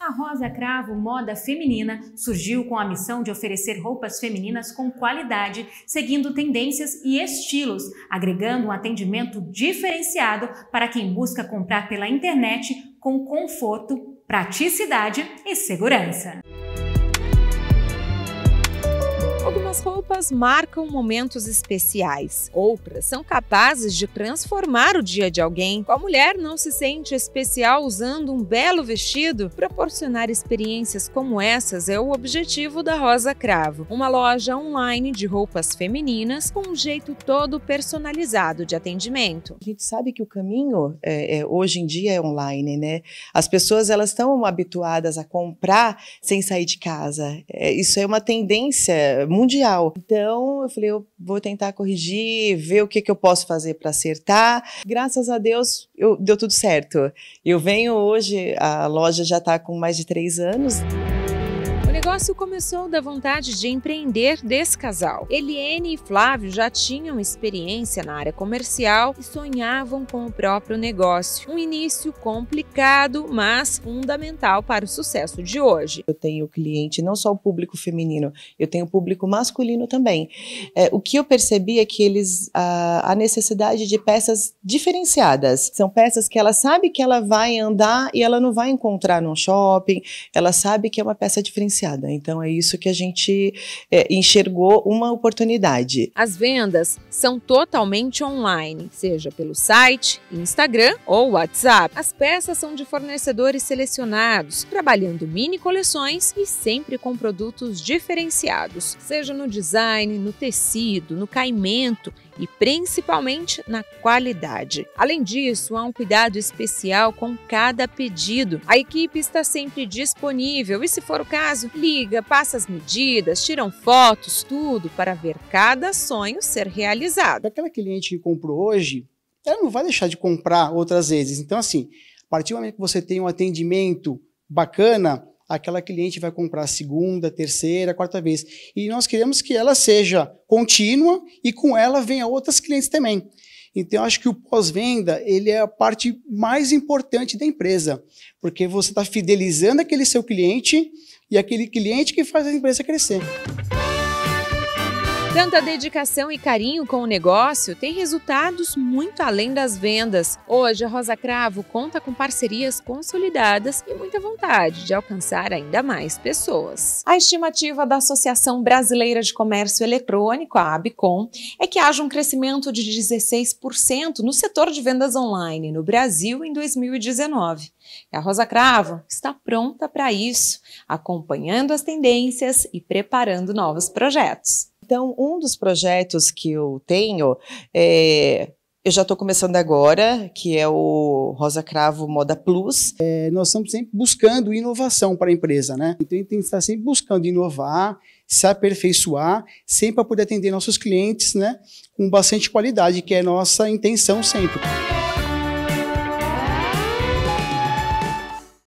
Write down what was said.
A Rosa Cravo Moda Feminina surgiu com a missão de oferecer roupas femininas com qualidade, seguindo tendências e estilos, agregando um atendimento diferenciado para quem busca comprar pela internet com conforto, praticidade e segurança. Algumas roupas marcam momentos especiais, outras são capazes de transformar o dia de alguém. Qual mulher não se sente especial usando um belo vestido? Proporcionar experiências como essas é o objetivo da Rosa Cravo, uma loja online de roupas femininas com um jeito todo personalizado de atendimento. A gente sabe que o caminho hoje em dia é online, né? As pessoas elas estão habituadas a comprar sem sair de casa. Isso é uma tendência mundial. Então, eu falei, eu vou tentar corrigir, ver o que eu posso fazer para acertar. Graças a Deus, deu tudo certo. Eu venho hoje, a loja já está com mais de 3 anos. O negócio começou da vontade de empreender desse casal. Eliene e Flávio já tinham experiência na área comercial e sonhavam com o próprio negócio. Um início complicado, mas fundamental para o sucesso de hoje. Eu tenho cliente, não só o público feminino, eu tenho o público masculino também. O que eu percebi é que eles, a necessidade de peças diferenciadas. São peças que ela sabe que ela vai andar e ela não vai encontrar num shopping, ela sabe que é uma peça diferenciada. Então é isso que a gente enxergou uma oportunidade. As vendas são totalmente online, seja pelo site, Instagram ou WhatsApp. As peças são de fornecedores selecionados, trabalhando mini coleções e sempre com produtos diferenciados, seja no design, no tecido, no caimento e principalmente na qualidade. Além disso, há um cuidado especial com cada pedido. A equipe está sempre disponível e, se for o caso, liga, passa as medidas, tiram fotos, tudo para ver cada sonho ser realizado. Aquela cliente que comprou hoje, ela não vai deixar de comprar outras vezes. Então, assim, a partir do momento que você tem um atendimento bacana, aquela cliente vai comprar a segunda, terceira, quarta vez. E nós queremos que ela seja contínua e com ela venha outras clientes também. Então, eu acho que o pós-venda, ele é a parte mais importante da empresa, porque você está fidelizando aquele seu cliente e aquele cliente que faz a empresa crescer. Tanta dedicação e carinho com o negócio tem resultados muito além das vendas. Hoje, a Rosa Cravo conta com parcerias consolidadas e muita vontade de alcançar ainda mais pessoas. A estimativa da Associação Brasileira de Comércio Eletrônico, a ABCOM, é que haja um crescimento de 16% no setor de vendas online no Brasil em 2019. E a Rosa Cravo está pronta para isso, acompanhando as tendências e preparando novos projetos. Então, um dos projetos que eu tenho, eu já estou começando agora, que é o Rosa Cravo Moda Plus. Nós estamos sempre buscando inovação para a empresa, né? Então, a gente tem que estar sempre buscando inovar, se aperfeiçoar, sempre para poder atender nossos clientes, né? Com bastante qualidade, que é a nossa intenção sempre.